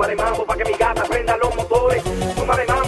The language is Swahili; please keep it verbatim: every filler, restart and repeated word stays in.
Súmale mambo pa' que mi gata prenda los motores. Súmale mambo